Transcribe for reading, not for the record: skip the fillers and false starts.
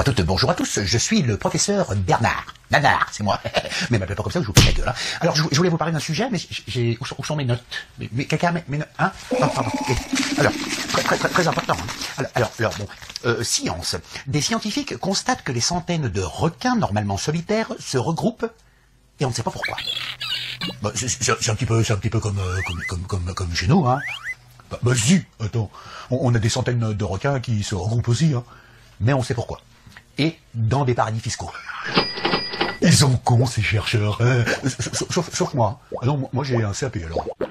toutes, bonjour à tous, je suis le professeur Bernard. Nanar, c'est moi. Mais m'appelez pas comme ça, je vous fais la gueule. Hein. Alors, je voulais vous parler d'un sujet, mais où sont mes notes? Mais quelqu'un, mes notes, hein? Pardon. Alors, très important. Hein. Alors, bon, science. Des scientifiques constatent que les centaines de requins, normalement solitaires, se regroupent, et on ne sait pas pourquoi. Bah, c'est un petit peu comme chez nous, hein. Bah si, attends, on a des centaines de requins qui se regroupent aussi, hein. Mais on sait pourquoi. Et dans des paradis fiscaux. Ils sont cons, ces chercheurs. Sauf moi. Ah non, moi j'ai un CAP alors.